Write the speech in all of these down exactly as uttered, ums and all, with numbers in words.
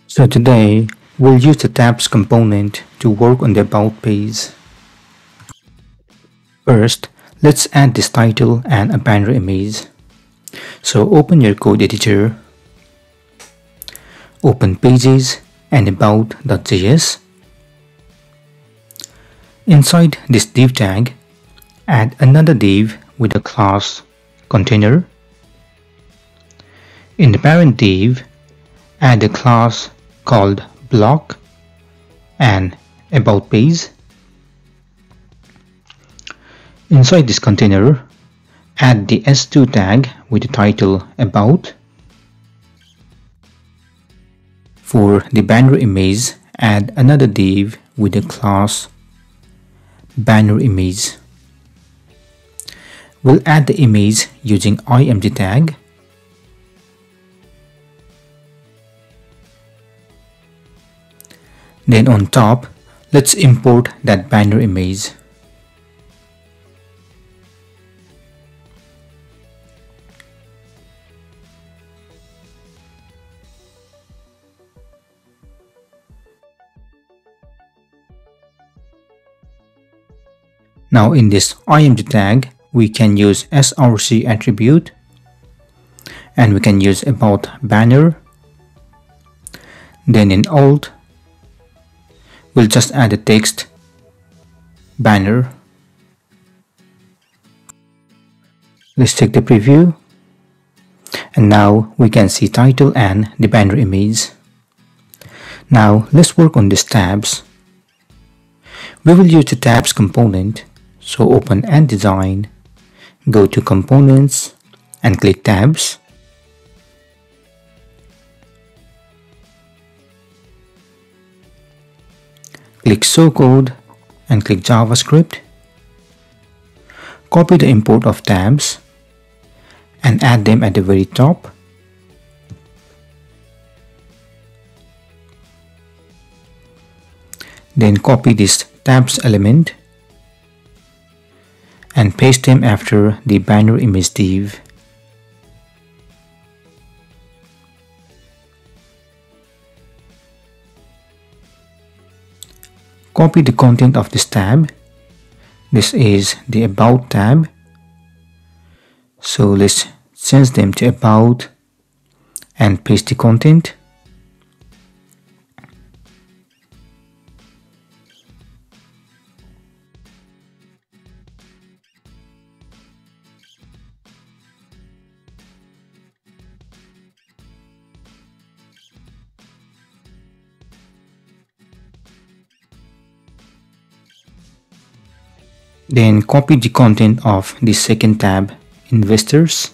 So today we'll use the tabs component to work on the about page. First, let's add this title and a banner image. So open your code editor, open pages and about.js. Inside this div tag, add another div with a class container. In the parent div, add a class called block and about page. Inside this container, add the S two tag with the title about. For the banner image, add another div with the class banner image. We'll add the image using img tag. Then on top, let's import that banner image. Now in this img tag, we can use src attribute and we can use about banner. Then in alt, we'll just add the text banner. Let's check the preview. And now we can see title and the banner image. Now let's work on these tabs. We will use the tabs component. So open and design, go to components and click tabs. Click show code and click JavaScript. Copy the import of tabs and add them at the very top. Then copy this tabs element and paste them after the banner image div. Copy the content of this tab. This is the about tab. So let's change them to about and paste the content. Then copy the content of the second tab, investors.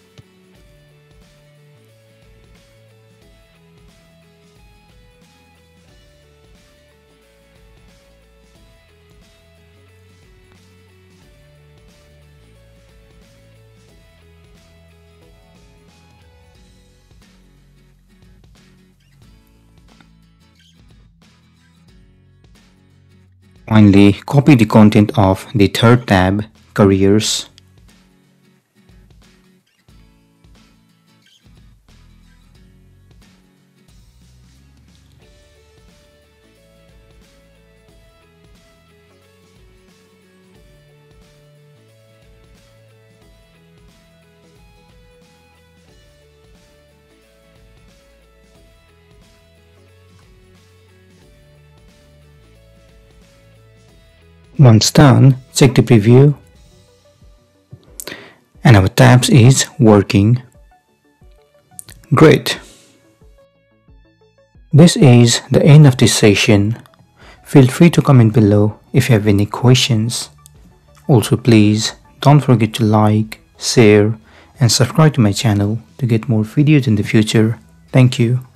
Finally, copy the content of the third tab, careers. Once done, check the preview and our tabs is working. Great! This is the end of this session. Feel free to comment below if you have any questions. Also please don't forget to like, share and subscribe to my channel to get more videos in the future. Thank you.